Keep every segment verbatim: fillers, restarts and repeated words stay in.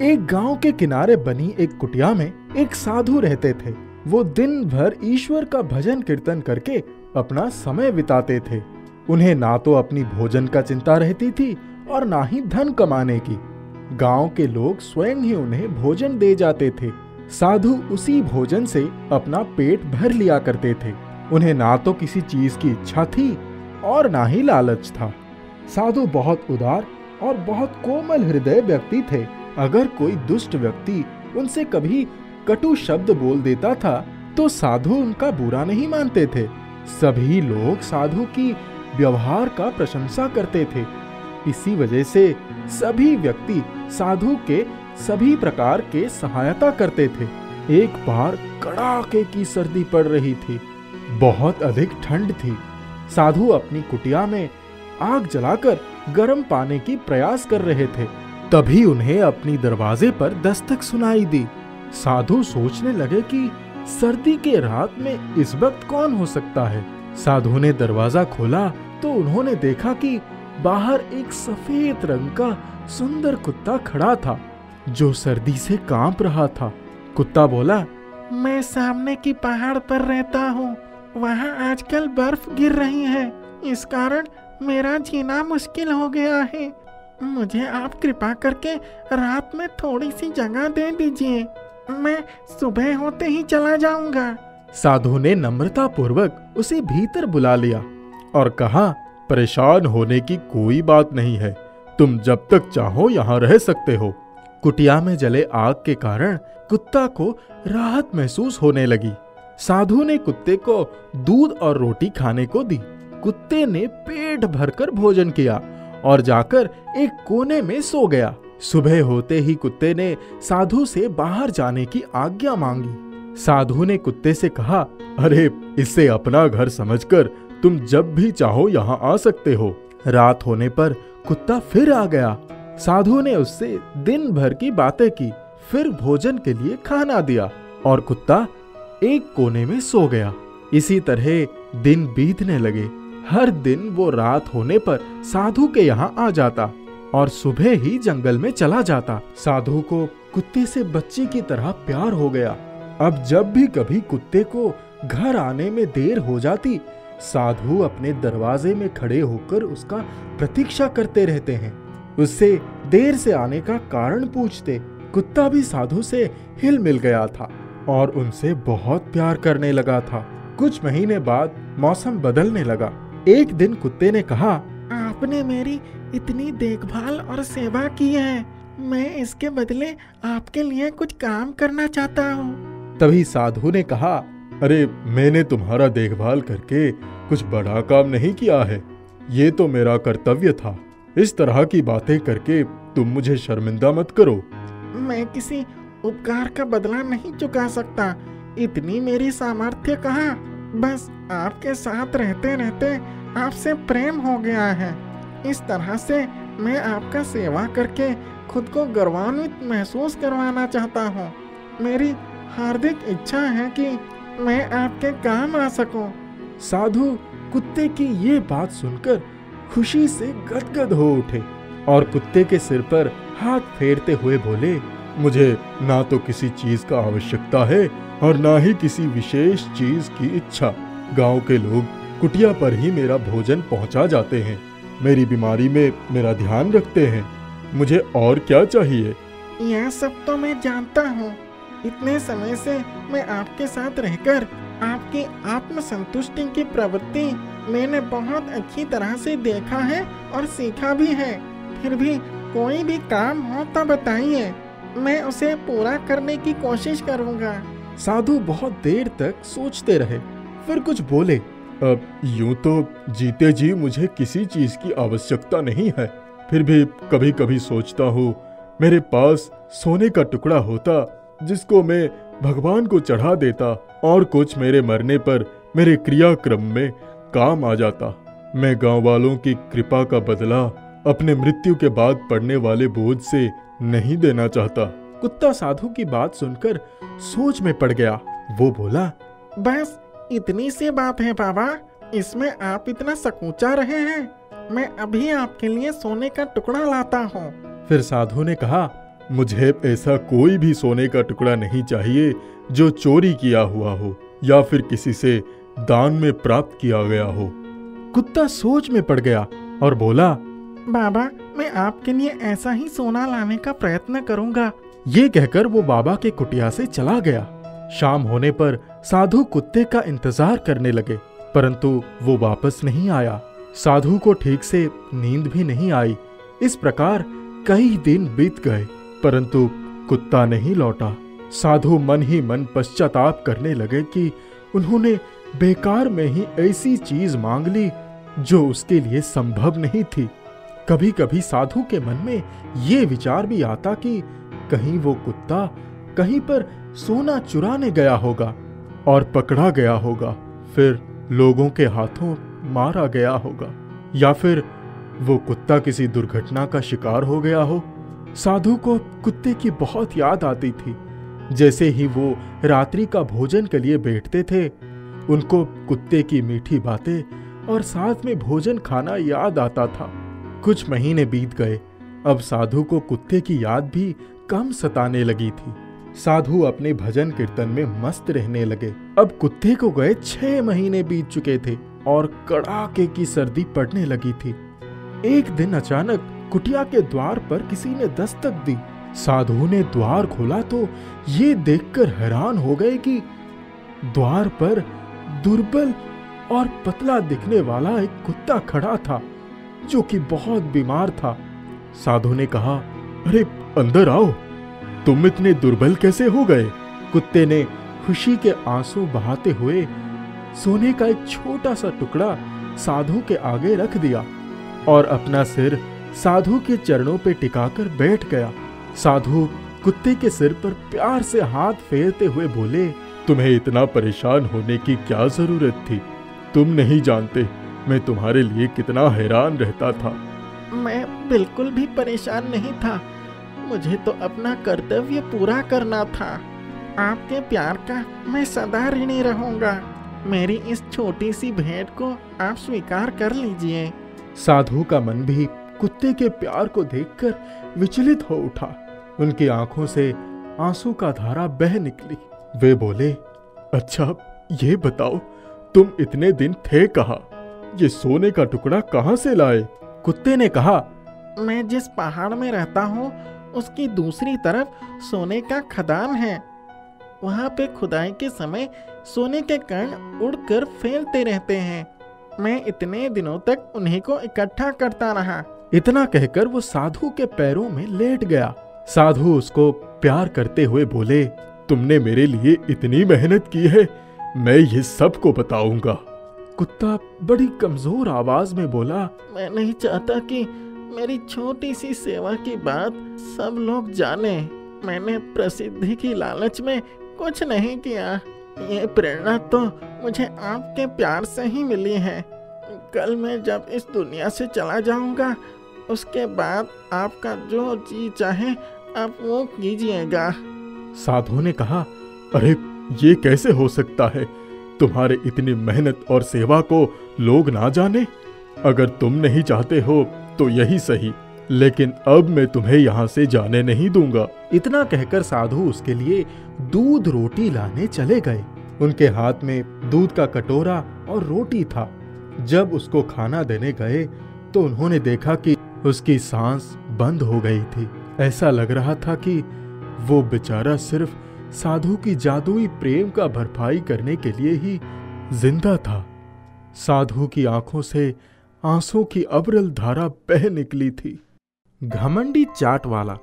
एक गांव के किनारे बनी एक कुटिया में एक साधु रहते थे। वो दिन भर ईश्वर का भजन कीर्तन करके अपना समय बिताते थे। उन्हें ना तो अपनी भोजन का चिंता रहती थी और ना ही धन कमाने की। गांव के लोग स्वयं ही उन्हें भोजन दे जाते थे। साधु उसी भोजन से अपना पेट भर लिया करते थे। उन्हें ना तो किसी चीज की इच्छा थी और ना ही लालच था। साधु बहुत उदार और बहुत कोमल हृदय व्यक्ति थे। अगर कोई दुष्ट व्यक्ति उनसे कभी कटु शब्द बोल देता था तो साधु उनका बुरा नहीं मानते थे। सभी लोग साधु की व्यवहार का प्रशंसा करते थे। इसी वजह से सभी व्यक्ति साधु के सभी प्रकार के सहायता करते थे। एक बार कड़ाके की सर्दी पड़ रही थी। बहुत अधिक ठंड थी। साधु अपनी कुटिया में आग जलाकर गर्म पाने की प्रयास कर रहे थे। तभी उन्हें अपनी दरवाजे पर दस्तक सुनाई दी। साधु सोचने लगे कि सर्दी के रात में इस वक्त कौन हो सकता है। साधु ने दरवाजा खोला तो उन्होंने देखा कि बाहर एक सफेद रंग का सुंदर कुत्ता खड़ा था जो सर्दी से कांप रहा था। कुत्ता बोला, मैं सामने की पहाड़ पर रहता हूँ। वहाँ आजकल बर्फ गिर रही है। इस कारण मेरा जीना मुश्किल हो गया है। मुझे आप कृपा करके रात में थोड़ी सी जगह दे दीजिए। मैं सुबह होते ही चला जाऊंगा। साधु ने नम्रता पूर्वक उसे भीतर बुला लिया और कहा, परेशान होने की कोई बात नहीं है। तुम जब तक चाहो यहाँ रह सकते हो। कुटिया में जले आग के कारण कुत्ता को राहत महसूस होने लगी। साधु ने कुत्ते को दूध और रोटी खाने को दी। कुत्ते ने पेट भरकर भोजन किया और जाकर एक कोने में सो गया। सुबह होते ही कुत्ते ने साधु से बाहर जाने की आज्ञा मांगी। साधु ने कुत्ते से कहा, अरे इसे अपना घर समझकर तुम जब भी चाहो यहाँ आ सकते हो। रात होने पर कुत्ता फिर आ गया। साधु ने उससे दिन भर की बातें की, फिर भोजन के लिए खाना दिया और कुत्ता एक कोने में सो गया। इसी तरह दिन बीतने लगे। हर दिन वो रात होने पर साधु के यहाँ आ जाता और सुबह ही जंगल में चला जाता। साधु को कुत्ते से बच्चे की तरह प्यार हो गया। अब जब भी कभी कुत्ते को घर आने में देर हो जाती, साधु अपने दरवाजे में खड़े होकर उसका प्रतीक्षा करते रहते हैं। उससे देर से आने का कारण पूछते। कुत्ता भी साधु से हिल मिल गया था और उनसे बहुत प्यार करने लगा था। कुछ महीने बाद मौसम बदलने लगा। एक दिन कुत्ते ने कहा, आपने मेरी इतनी देखभाल और सेवा की है, मैं इसके बदले आपके लिए कुछ काम करना चाहता हूँ। तभी साधु ने कहा, अरे मैंने तुम्हारा देखभाल करके कुछ बड़ा काम नहीं किया है। ये तो मेरा कर्तव्य था। इस तरह की बातें करके तुम मुझे शर्मिंदा मत करो। मैं किसी उपकार का बदला नहीं चुका सकता। इतनी मेरी सामर्थ्य कहाँ। बस आपके साथ रहते रहते आपसे प्रेम हो गया है। इस तरह से मैं आपका सेवा करके खुद को गौरवान्वित महसूस करवाना चाहता हूँ। मेरी हार्दिक इच्छा है कि मैं आपके काम आ सकूं। साधु कुत्ते की ये बात सुनकर खुशी से गदगद हो उठे और कुत्ते के सिर पर हाथ फेरते हुए बोले, मुझे ना तो किसी चीज का आवश्यकता है और ना ही किसी विशेष चीज की इच्छा। गांव के लोग कुटिया पर ही मेरा भोजन पहुंचा जाते हैं। मेरी बीमारी में मेरा ध्यान रखते हैं। मुझे और क्या चाहिए? यह सब तो मैं जानता हूँ। इतने समय से मैं आपके साथ रहकर आपकी आत्मसंतुष्टि की प्रवृत्ति मैंने बहुत अच्छी तरह से देखा है और सीखा भी है। फिर भी कोई भी काम हो तो बताइए, मैं उसे पूरा करने की कोशिश करूँगा। साधु बहुत देर तक सोचते रहे, फिर कुछ बोले, अब यूं तो जीते जी मुझे किसी चीज की आवश्यकता नहीं है। फिर भी कभी कभी सोचता हूँ मेरे पास सोने का टुकड़ा होता जिसको मैं भगवान को चढ़ा देता और कुछ मेरे मरने पर मेरे क्रियाक्रम में काम आ जाता। मैं गांव वालों की कृपा का बदला अपने मृत्यु के बाद पड़ने वाले बोझ से नहीं देना चाहता। कुत्ता साधु की बात सुनकर सोच में पड़ गया। वो बोला, बस इतनी सी बात है बाबा, इसमें आप इतना सकुचा रहे हैं। मैं अभी आपके लिए सोने का टुकड़ा लाता हूँ। फिर साधु ने कहा, मुझे ऐसा कोई भी सोने का टुकड़ा नहीं चाहिए जो चोरी किया हुआ हो या फिर किसी से दान में प्राप्त किया गया हो। कुत्ता सोच में पड़ गया और बोला, बाबा, मैं आपके लिए ऐसा ही सोना लाने का प्रयत्न करूंगा। ये कहकर वो बाबा के कुटिया से चला गया। शाम होने पर साधु कुत्ते का इंतजार करने लगे, परंतु वो वापस नहीं आया। साधु को ठीक से नींद भी नहीं आई। इस प्रकार कई दिन बीत गए, परंतु कुत्ता नहीं लौटा। साधु मन ही मन पश्चाताप करने लगे कि उन्होंने बेकार में ही ऐसी चीज मांग ली जो उसके लिए संभव नहीं थी। कभी कभी साधु के मन में ये विचार भी आता कि कहीं वो कुत्ता कहीं पर सोना चुराने गया होगा और पकड़ा गया होगा, फिर लोगों के हाथों मारा गया होगा, या फिर वो कुत्ता किसी दुर्घटना का शिकार हो गया हो। साधु को कुत्ते की बहुत याद आती थी। जैसे ही वो रात्रि का भोजन के लिए बैठते थे, उनको कुत्ते की मीठी बातें और साथ में भोजन खाना याद आता था। कुछ महीने बीत गए। अब साधु को कुत्ते की याद भी कम सताने लगी थी। साधु अपने भजन कीर्तन में मस्त रहने लगे। अब कुत्ते को गए छह महीने बीत चुके थे और कड़ाके की सर्दी पड़ने लगी थी। एक दिन अचानक कुटिया के द्वार पर किसी ने दस्तक दी। साधु ने द्वार खोला तो ये देखकर हैरान हो गए कि द्वार पर दुर्बल और पतला दिखने वाला एक कुत्ता खड़ा था, जो कि बहुत बीमार था। साधु ने कहा, अरे अंदर आओ, तुम इतने दुर्बल कैसे हो गए? कुत्ते ने खुशी के आंसू बहाते हुए सोने का एक छोटा सा टुकड़ा साधु के आगे रख दिया और अपना सिर साधु के चरणों पे टिकाकर बैठ गया। साधु कुत्ते के सिर पर प्यार से हाथ फेरते हुए बोले, तुम्हें इतना परेशान होने की क्या जरूरत थी? तुम नहीं जानते मैं तुम्हारे लिए कितना हैरान रहता था। मैं बिल्कुल भी परेशान नहीं था। मुझे तो अपना कर्तव्य पूरा करना था। आपके प्यार का मैं सदा ऋणी रहूंगा। मेरी इस छोटी सी भेंट को आप स्वीकार कर लीजिए। साधु का मन भी कुत्ते के प्यार को देखकर विचलित हो उठा। उनकी आंखों से आंसू का धारा बह निकली। वे बोले, अच्छा ये बताओ, तुम इतने दिन थे कहाँ? ये सोने का टुकड़ा कहाँ से लाए? कुत्ते ने कहा, मैं जिस पहाड़ में रहता हूँ उसकी दूसरी तरफ सोने का खदान है। वहाँ पे खुदाई के समय सोने के कण उड़कर फैलते रहते हैं। मैं इतने दिनों तक उन्हीं को इकट्ठा करता रहा। इतना कहकर वो साधु के पैरों में लेट गया। साधु उसको प्यार करते हुए बोले, तुमने मेरे लिए इतनी मेहनत की है, मैं ये सबको बताऊंगा। कुत्ता बड़ी कमजोर आवाज में बोला, मैं नहीं चाहता कि मेरी छोटी सी सेवा की बात सब लोग जाने। मैंने प्रसिद्धि की लालच में कुछ नहीं किया। ये प्रेरणा तो मुझे आपके प्यार से ही मिली है। कल मैं जब इस दुनिया से चला जाऊंगा, उसके बाद आपका जो जी चाहे आप वो कीजिएगा। साधु ने कहा, अरे ये कैसे हो सकता है? तुम्हारे इतनी मेहनत और सेवा को लोग ना जाने? अगर तुम नहीं चाहते हो तो यही सही, लेकिन अब मैं तुम्हें यहाँ से जाने नहीं दूंगा। इतना कहकर साधु उसके लिए दूध रोटी लाने चले गए। उनके हाथ में दूध का कटोरा और रोटी था। जब उसको खाना देने गए तो उन्होंने देखा कि उसकी सांस बंद हो गई थी। ऐसा लग रहा था कि वो बेचारा सिर्फ साधु की जादुई प्रेम का भरपाई करने के लिए ही जिंदा था। साधु की आंखों से आंसू की अविरल धारा बह निकली थी। घमंडी चाट वाला।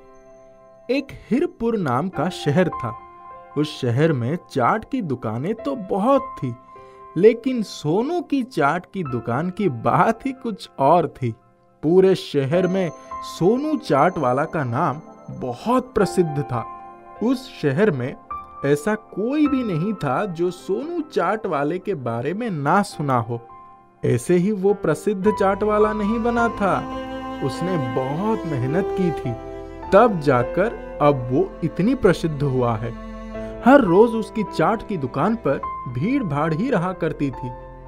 एक हिरपुर नाम का शहर था। उस शहर में चाट की दुकानें तो बहुत थी, लेकिन सोनू की चाट की दुकान की बात ही कुछ और थी। पूरे शहर में सोनू चाट वाला का नाम बहुत प्रसिद्ध था। उस शहर में ऐसा कोई भी नहीं था जो सोनू चाट वाले के बारे में ना सुना हो। ऐसे ही वो प्रसिद्ध चाट वाला नहीं बना था, उसने बहुत मेहनत की थी, तब जाकर अब वो इतनी प्रसिद्ध हुआ है। हर रोज उसकी चाट की दुकान पर भीड़ भाड़ ही रहा करती थी।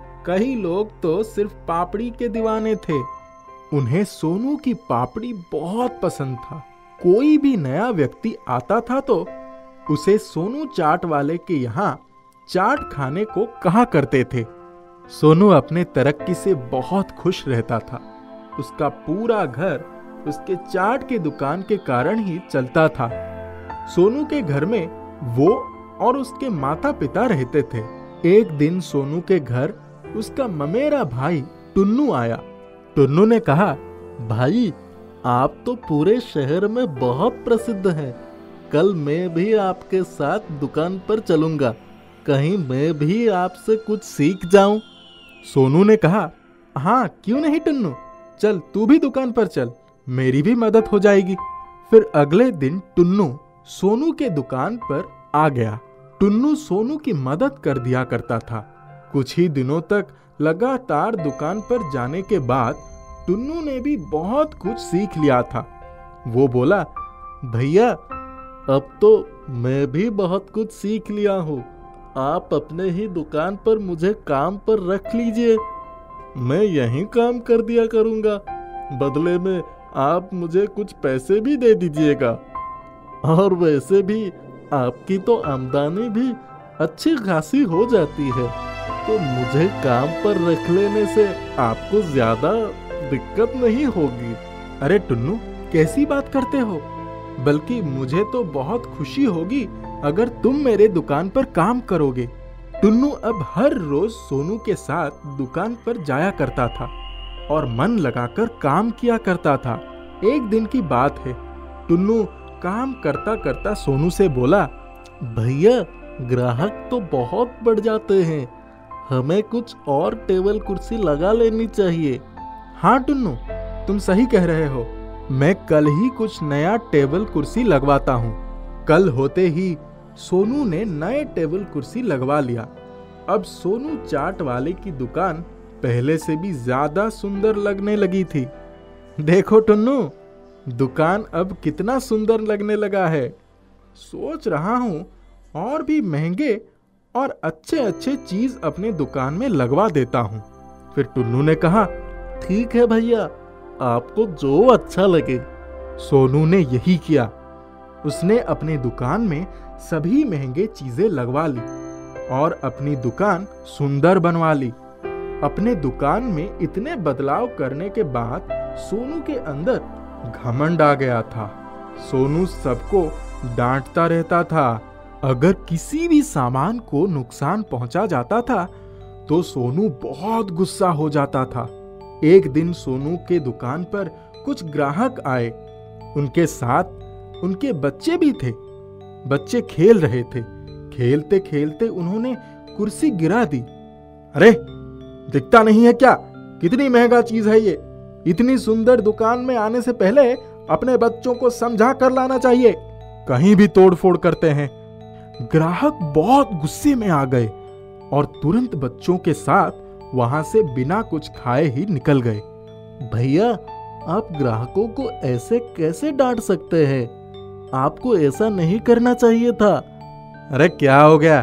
कई लोग तो सिर्फ पापड़ी के दीवाने थे। उन्हें सोनू की पापड़ी बहुत पसंद था। कोई भी नया व्यक्ति आता था तो उसे सोनू चाट वाले के यहाँ चाट खाने को कहा करते थे। सोनू अपने तरक्की से बहुत खुश रहता था। उसका पूरा घर उसके चाट की दुकान के कारण ही चलता था। सोनू के घर में वो और उसके माता पिता रहते थे। एक दिन सोनू के घर उसका ममेरा भाई टुन्नू आया। टुन्नू ने कहा, भाई आप तो पूरे शहर में बहुत प्रसिद्ध हैं। कल मैं भी आपके साथ दुकान पर चलूंगा, कहीं मैं भी आपसे कुछ सीख जाऊं। सोनू ने कहा, हाँ क्यों नहीं टुन्नू, चल तू भी दुकान पर चल, मेरी भी मदद हो जाएगी। फिर अगले दिन टुन्नू सोनू के दुकान पर आ गया। टुन्नू सोनू की मदद कर दिया करता था। कुछ ही दिनों तक लगातार दुकान पर जाने के बाद टुन्नू ने भी बहुत कुछ सीख लिया था। वो बोला, भैया अब तो मैं भी बहुत कुछ सीख लिया हूँ, आप अपने ही दुकान पर मुझे काम पर रख लीजिए, मैं यहीं काम कर दिया करूँगा, बदले में आप मुझे कुछ पैसे भी दे दीजिएगा। और वैसे भी आपकी तो आमदनी भी अच्छी खासी हो जाती है, तो मुझे काम पर रख लेने से आपको ज्यादा दिक्कत नहीं होगी। अरे टुन्नू कैसी बात करते हो, बल्कि मुझे तो बहुत खुशी होगी अगर तुम मेरे दुकान पर काम करोगे। टुन्नू अब हर रोज सोनू के साथ दुकान पर जाया करता था और मन लगाकर काम किया करता था। एक दिन की बात है, टुन्नू काम करता करता सोनू से बोला, भैया ग्राहक तो बहुत बढ़ जाते हैं, हमें कुछ और टेबल कुर्सी लगा लेनी चाहिए। हाँ टुन्नू तुम सही कह रहे हो, मैं कल ही कुछ नया टेबल कुर्सी लगवाता हूँ। कल होते ही सोनू ने नए टेबल कुर्सी लगवा लिया। अब सोनू चाट वाले की दुकान पहले से भी ज्यादा सुंदर लगने लगी थी। देखो टुन्नू, दुकान अब कितना सुंदर लगने लगा है। सोच रहा हूँ और भी महंगे और अच्छे अच्छे चीज अपने दुकान में लगवा देता हूँ। फिर टुन्नू ने कहा, ठीक है भैया, आपको जो अच्छा लगे। सोनू ने यही किया। उसने अपनी दुकान में सभी महंगे चीजें लगवा ली और अपनी दुकान सुंदर बनवा ली। अपने दुकान में इतने बदलाव करने के बाद सोनू के अंदर घमंड आ गया था। सोनू सबको डांटता रहता था। अगर किसी भी सामान को नुकसान पहुंचा जाता था तो सोनू बहुत गुस्सा हो जाता था। एक दिन सोनू के दुकान पर कुछ ग्राहक आए। उनके साथ उनके बच्चे भी थे। बच्चे खेल रहे थे। खेलते खेलते उन्होंने कुर्सी गिरा दी। अरे दिखता नहीं है क्या, कितनी महंगा चीज है ये। इतनी सुंदर दुकान में आने से पहले अपने बच्चों को समझा कर लाना चाहिए, कहीं भी तोड़फोड़ करते हैं। ग्राहक बहुत गुस्से में आ गए और तुरंत बच्चों के साथ वहां से बिना कुछ खाए ही निकल गए। भैया आप ग्राहकों को ऐसे कैसे डांट सकते हैं, आपको ऐसा नहीं करना चाहिए था। अरे क्या हो गया,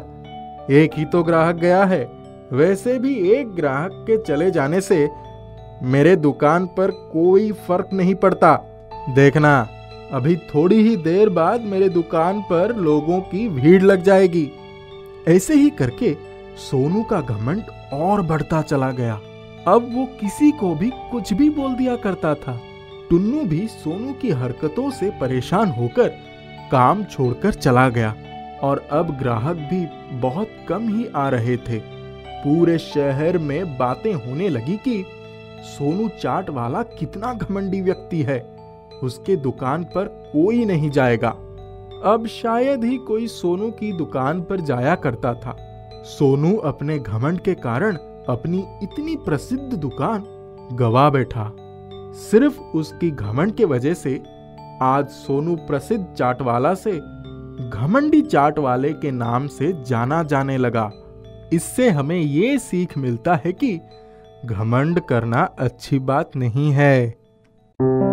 एक ही तो ग्राहक गया है। वैसे भी एक ग्राहक के चले जाने से मेरे दुकान पर कोई फर्क नहीं पड़ता। देखना अभी थोड़ी ही देर बाद मेरे दुकान पर लोगों की भीड़ लग जाएगी। ऐसे ही करके सोनू का घमंड और बढ़ता चला गया। अब वो किसी को भी कुछ भी बोल दिया करता था। टुन्नू भी सोनू की हरकतों से परेशान होकर काम छोड़कर चला गया और अब ग्राहक भी बहुत कम ही आ रहे थे। पूरे शहर में बातें होने लगी कि सोनू चाट वाला कितना घमंडी व्यक्ति है, उसके दुकान पर कोई नहीं जाएगा। अब शायद ही कोई सोनू की दुकान पर जाया करता था। सोनू अपने घमंड के कारण अपनी इतनी प्रसिद्ध दुकान गवा बैठा। सिर्फ उसकी घमंड के वजह से आज सोनू प्रसिद्ध चाट वाला से घमंडी चाट वाले के नाम से जाना जाने लगा। इससे हमें ये सीख मिलता है कि घमंड करना अच्छी बात नहीं है।